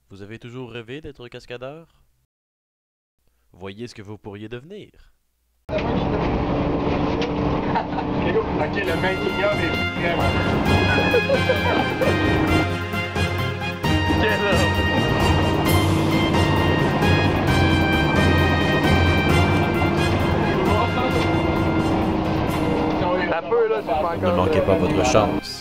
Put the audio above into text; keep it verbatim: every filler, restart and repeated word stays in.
Vous avez toujours rêvé d'être cascadeur? Voyez ce que vous pourriez devenir. Ok, le maintien est vraiment... Quel homme! Un peu, là, c'est pas encore... Ne manquez pas votre chance.